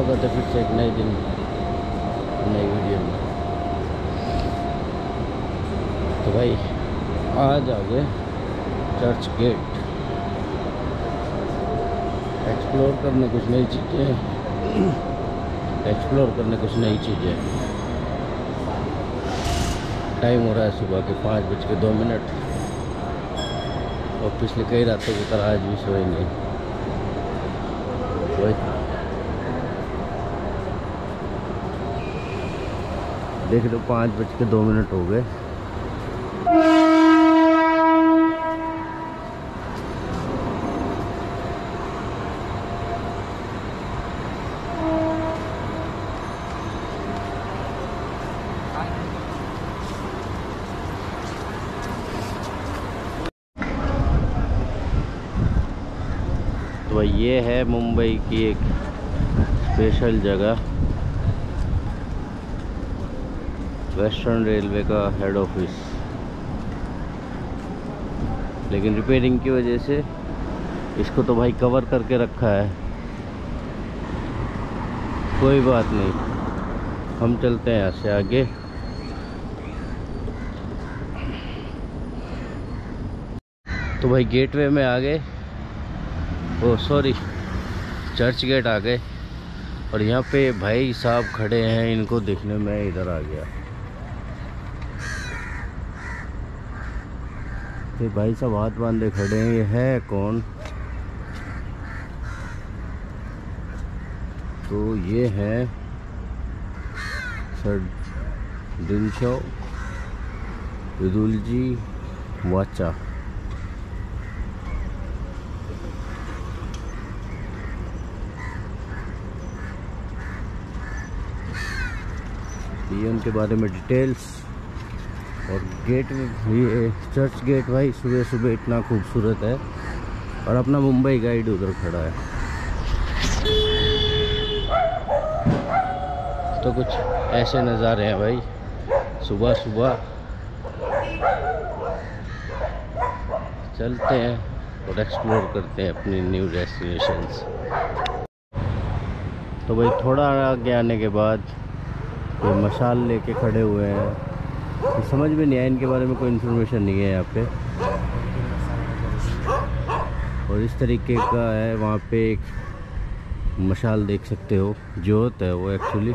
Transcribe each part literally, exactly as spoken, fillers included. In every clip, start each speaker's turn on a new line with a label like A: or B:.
A: स्वागत है फिर से एक नए दिन नई वीडियो में। तो भाई आज आ गए चर्च गेट, एक्सप्लोर करने कुछ नई चीज़ें एक्सप्लोर करने कुछ नई चीज़ें। टाइम हो रहा है सुबह के पाँच बज के दो मिनट और पिछले कई रातों की तरह आज भी सोए नहीं। वही देख लो, पाँच बज के दो मिनट हो गए। तो ये है मुंबई की एक स्पेशल जगह, वेस्टर्न रेलवे का हेड ऑफिस। लेकिन रिपेयरिंग की वजह से इसको तो भाई कवर करके रखा है। कोई बात नहीं, हम चलते हैं यहाँ से आगे। तो भाई गेटवे में आ गए, ओ सॉरी चर्च गेट आ गए। और यहाँ पे भाई साहब खड़े हैं, इनको देखने में इधर आ गया। तो भाई साहब हाथ बांधे खड़े हैं, ये है कौन? तो ये है सर दिनशो विदुलजी वाचा। ये उनके बारे में डिटेल्स। और गेट ये चर्च गेट भाई सुबह सुबह इतना खूबसूरत है। और अपना मुंबई गाइड उधर खड़ा है। तो कुछ ऐसे नज़ारे हैं भाई सुबह सुबह। चलते हैं और एक्सप्लोर करते हैं अपनी न्यू डेस्टिनेशंस। तो भाई थोड़ा आगे आने के बाद कोई मशाल लेके खड़े हुए हैं। तो समझ में नहीं आया, इनके बारे में कोई इन्फॉर्मेशन नहीं है यहाँ पे। और इस तरीके का है, वहाँ पे एक मशाल देख सकते हो, जोत है वो एक्चुअली।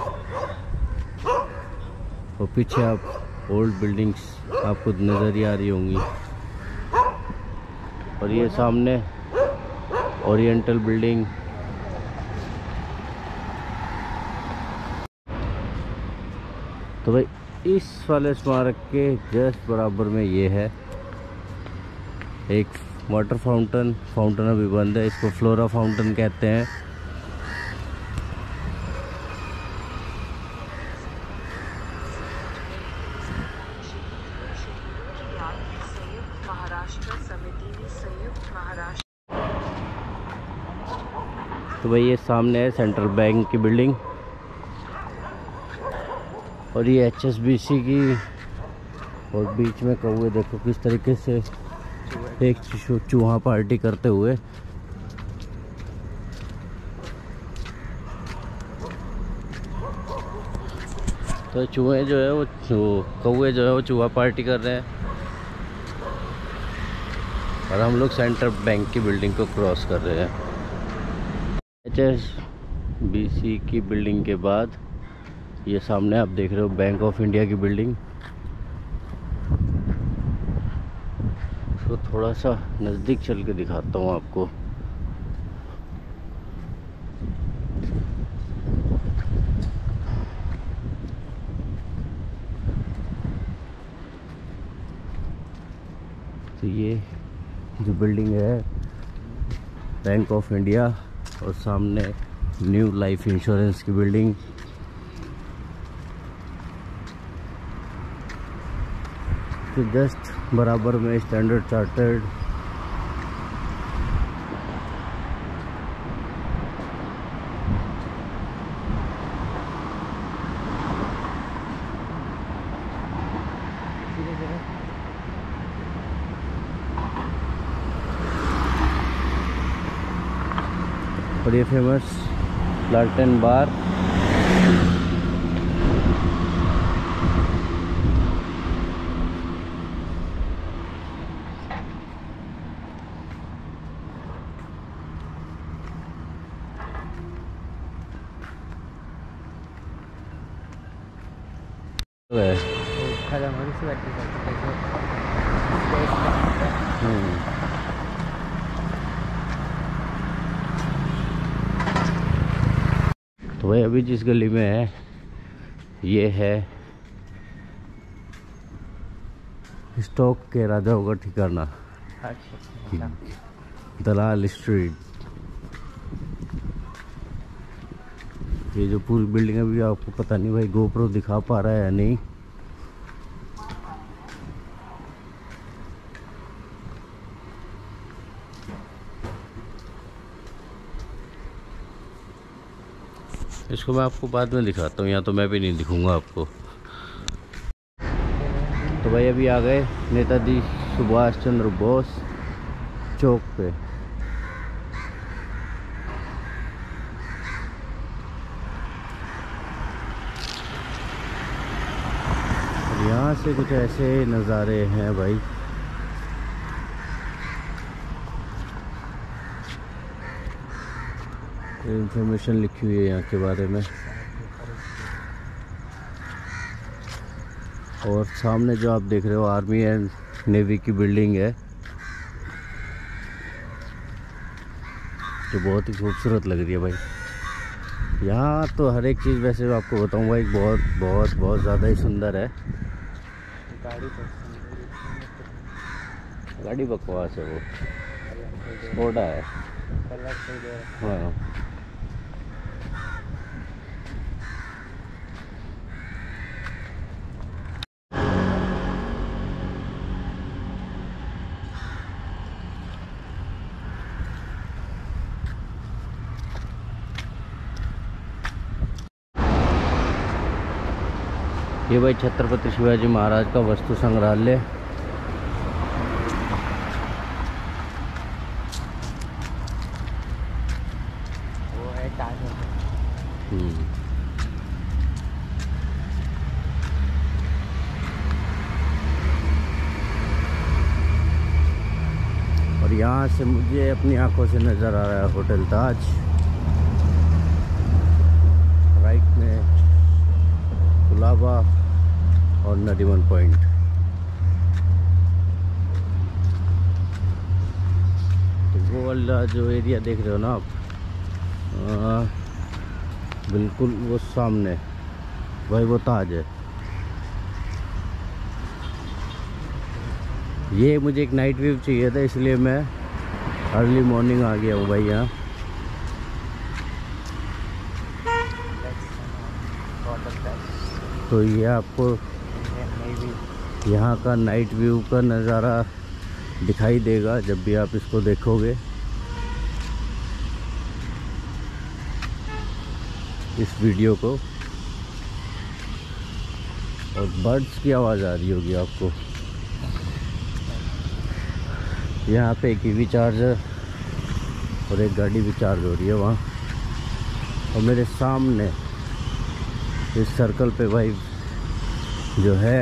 A: और पीछे आप ओल्ड बिल्डिंग्स आपको नज़र ही आ रही होंगी। और ये सामने ओरिएंटल बिल्डिंग। तो भाई इस वाले स्मारक के जस्ट बराबर में ये है एक वाटर फाउंटेन। फाउंटेन अभी बंद है, इसको फ्लोरा फाउंटेन कहते हैं। तो भाई ये सामने है सेंट्रल बैंक की बिल्डिंग। और ये एच एस बी सी की। और बीच में कौवे देखो किस तरीके से एक चूहा पार्टी करते हुए। तो चूहे जो है वो कौवे जो है वो चूहा पार्टी कर रहे हैं। और हम लोग सेंट्रल बैंक की बिल्डिंग को क्रॉस कर रहे हैं। एच एस बी सी की बिल्डिंग के बाद ये सामने आप देख रहे हो बैंक ऑफ इंडिया की बिल्डिंग। तो थोड़ा सा नज़दीक चल के दिखाता हूँ आपको। तो ये जो बिल्डिंग है बैंक ऑफ इंडिया, और सामने न्यू लाइफ इंश्योरेंस की बिल्डिंग। तो जस्ट बराबर में स्टैंडर्ड चार्टर्ड। और ये फेमस लालटेन बार। है। हम्म। तो भाई अभी जिस गली में है ये है स्टॉक के राजाओं का ठिकाना, दलाल स्ट्रीट। ये जो पूरी बिल्डिंग है भी आपको पता नहीं भाई गोप्रो दिखा पा रहा है या नहीं। इसको मैं आपको बाद में दिखाता हूँ, यहाँ तो मैं भी नहीं दिखूंगा आपको। तो भाई अभी आ गए नेताजी सुभाष चंद्र बोस चौक पे। यहाँ से कुछ ऐसे नज़ारे हैं भाई। इंफॉर्मेशन लिखी हुई है यहाँ के बारे में। और सामने जो आप देख रहे हो आर्मी एंड नेवी की बिल्डिंग है जो बहुत ही खूबसूरत लग रही है भाई। यहाँ तो हर एक चीज़ वैसे आपको बताऊँ भाई बहुत बहुत बहुत ज़्यादा ही सुंदर है। गाड़ी गाड़ी बकवास है, वो स्कोडा है। हाँ ये भाई छत्रपति शिवाजी महाराज का वस्तु संग्रहालय।
B: वो है ताजमहल।
A: हम्म और यहाँ से मुझे अपनी आंखों से नज़र आ रहा है होटल ताज। राइट में कुलाबा और नरीमन पॉइंट। तो वो वाला जो एरिया देख रहे हो ना आप, आ, बिल्कुल वो सामने भाई वो ताज है। ये मुझे एक नाइट व्यू चाहिए था इसलिए मैं अर्ली मॉर्निंग आ गया हूँ भाई यहाँ। तो ये आपको यहाँ का नाइट व्यू का नज़ारा दिखाई देगा जब भी आप इसको देखोगे। इस वीडियो को और बर्ड्स की आवाज़ आ रही होगी आपको। यहाँ पे एक ईवी चार्जर और एक गाड़ी भी चार्ज हो रही है वहाँ। और मेरे सामने इस सर्कल पे भाई जो है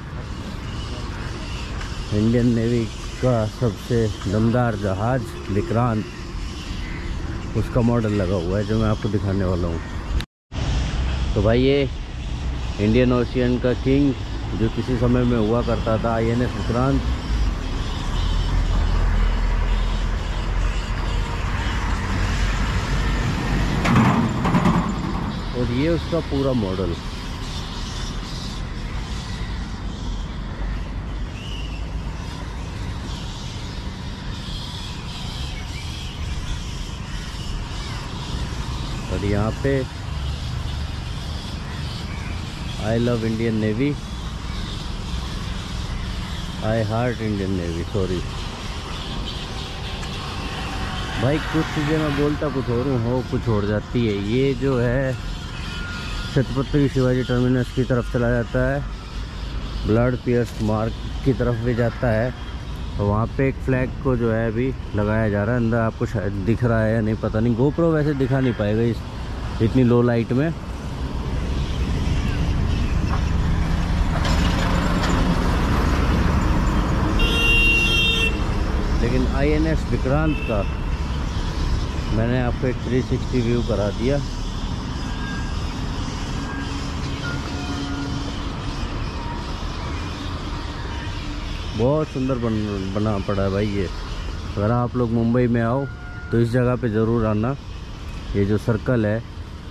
A: इंडियन नेवी का सबसे दमदार जहाज विक्रांत, उसका मॉडल लगा हुआ है जो मैं आपको दिखाने वाला हूँ। तो भाई ये इंडियन ओशियन का किंग जो किसी समय में हुआ करता था आई एन एस विक्रांत। और ये उसका पूरा मॉडल। और यहाँ पे I love Indian navy, I heart Indian navy. Sorry भाई कुछ चीज़ें मैं बोलता कुछ और हूँ, हो कुछ और जाती है। ये जो है छत्रपति शिवाजी टर्मिनस की तरफ चला जाता है, ब्लड पियर्स मार्ग की तरफ भी जाता है। और वहाँ पे एक फ्लैग को जो है अभी लगाया जा रहा है। अंदर आपको शायद दिख रहा है या नहीं पता नहीं, गोप्रो वैसे दिखा नहीं पाएगा इस इतनी लो लाइट में। लेकिन आई एन एस विक्रांत का मैंने आपको एक थ्री सिक्सटी व्यू करा दिया। बहुत सुंदर बन बना पड़ा है भाई ये। अगर आप लोग मुंबई में आओ तो इस जगह पे ज़रूर आना। ये जो सर्कल है,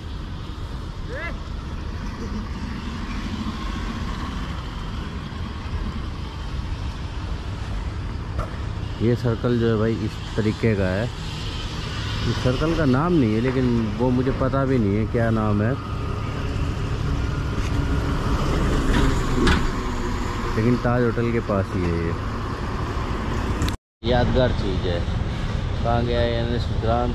A: ये सर्कल जो है भाई इस तरीके का है। इस सर्कल का नाम नहीं है, लेकिन वो मुझे पता भी नहीं है क्या नाम है, लेकिन ताज होटल के पास ही है ये। यादगार चीज़ है। कहाँ गया है एन एस विक्रांत?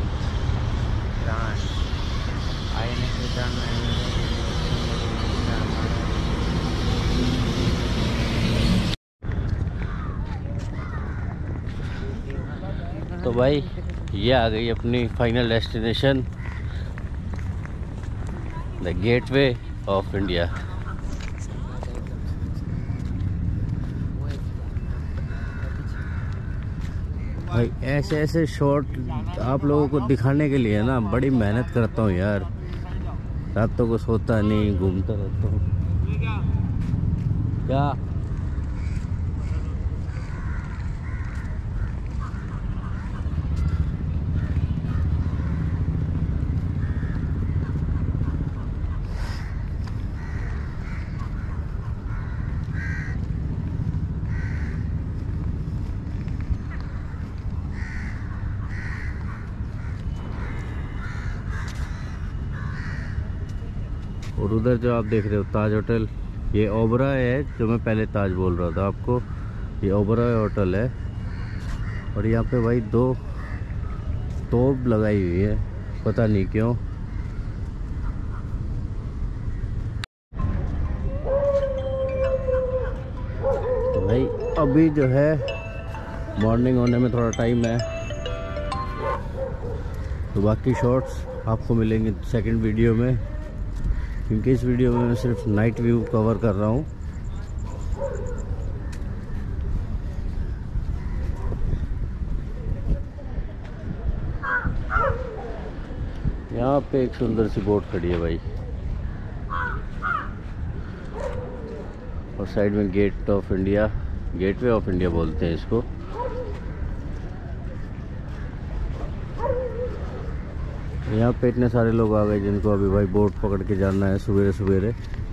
A: तो भाई ये आ गई अपनी final destination, the gateway of India. भाई ऐसे ऐसे शॉट आप लोगों को दिखाने के लिए ना बड़ी मेहनत करता हूँ यार। रातों को सोता नहीं, घूमता रहता हूँ। क्या और उधर जो आप देख रहे हो ताज होटल, ये ओबराय है जो मैं पहले ताज बोल रहा था आपको। ये ओबराय होटल है और यहाँ पे भाई दो तोप लगाई हुई है, पता नहीं क्यों। तो भाई अभी जो है मॉर्निंग होने में थोड़ा टाइम है, तो बाकी शॉट्स आपको मिलेंगे सेकंड वीडियो में, क्योंकि इस वीडियो में मैं सिर्फ नाइट व्यू कवर कर रहा हूँ। यहाँ पे एक सुंदर सी बोट खड़ी है भाई, और साइड में gate of India, gateway of India बोलते हैं इसको। यहाँ पे इतने सारे लोग आ गए जिनको अभी भाई बोट पकड़ के जाना है सवेरे सवेरे।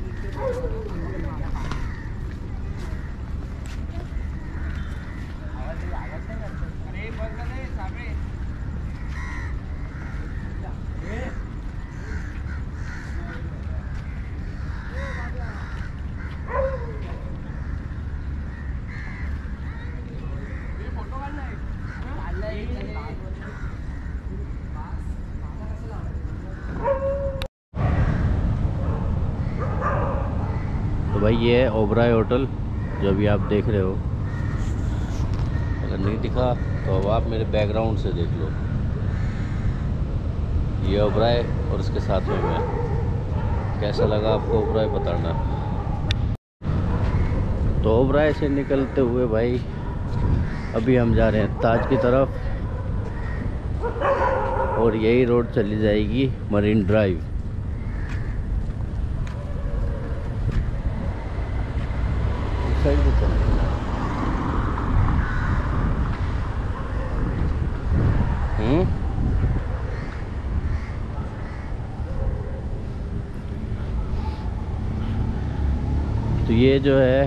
A: तो भाई ये है ओबराय होटल जो अभी आप देख रहे हो। अगर नहीं दिखा तो अब आप मेरे बैकग्राउंड से देख लो। ये ओबराय और उसके साथ में मैं। कैसा लगा आपको ओबराय बताना। तो ओबराय से निकलते हुए भाई अभी हम जा रहे हैं ताज की तरफ, और यही रोड चली जाएगी मरीन ड्राइव। साइड पे चलना। हम्म तो ये जो है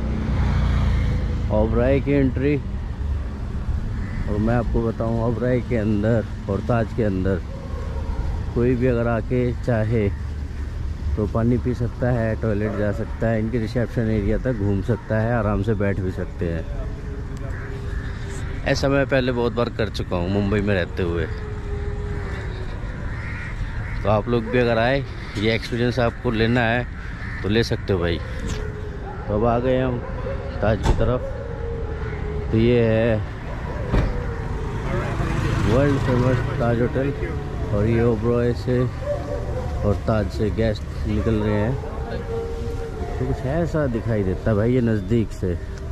A: ओबराय की एंट्री, और मैं आपको बताऊं ओबराय के अंदर और ताज के अंदर कोई भी अगर आके चाहे तो पानी पी सकता है, टॉयलेट जा सकता है, इनके रिसेप्शन एरिया तक घूम सकता है, आराम से बैठ भी सकते हैं। ऐसा मैं पहले बहुत बार कर चुका हूँ मुंबई में रहते हुए। तो आप लोग भी अगर आए, ये एक्सपीरियंस आपको लेना है तो ले सकते हो भाई। तो अब आ गए हम ताज की तरफ। तो ये है वर्ल्ड फेमस ताज होटल, और ये ओबराय से और ताज से गेस्ट निकल रहे हैं। तो कुछ ऐसा दिखाई देता है भाई ये नज़दीक से।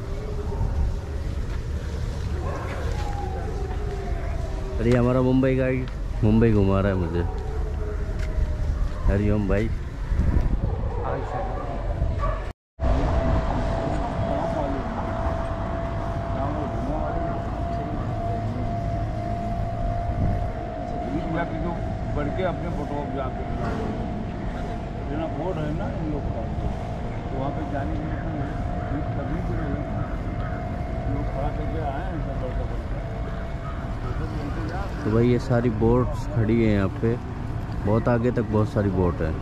A: अरे ये हमारा मुंबई गाइड मुंबई घुमा रहा है मुझे। हरिओम भाई।
C: बोर्ड है ना इन लोग का, तो वहाँ पे जाने के लिए कभी भी लोग खड़ा करके आए हैं सब बड़का बड़का।
A: तो भाई ये सारी बोट्स खड़ी हैं यहाँ पे, बहुत आगे तक बहुत सारी बोट है।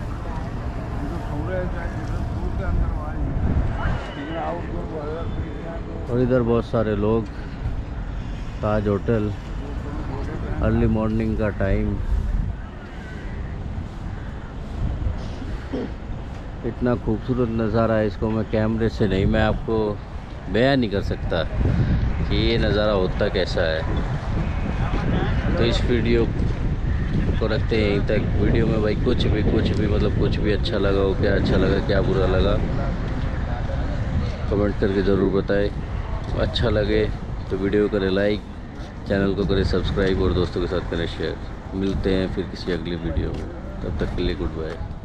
A: और इधर बहुत सारे लोग, ताज होटल, अर्ली मॉर्निंग का टाइम, इतना खूबसूरत नज़ारा है, इसको मैं कैमरे से नहीं, मैं आपको बयान नहीं कर सकता कि ये नज़ारा होता कैसा है। तो इस वीडियो को रखते हैं यहीं तक। वीडियो में भाई कुछ भी कुछ भी मतलब कुछ भी अच्छा लगा हो, क्या अच्छा लगा क्या बुरा लगा, कमेंट करके ज़रूर बताएं। अच्छा लगे तो वीडियो को करें लाइक, चैनल को करें सब्सक्राइब और दोस्तों के साथ करें शेयर। मिलते हैं फिर किसी अगली वीडियो में, तब तक के लिए गुड बाय।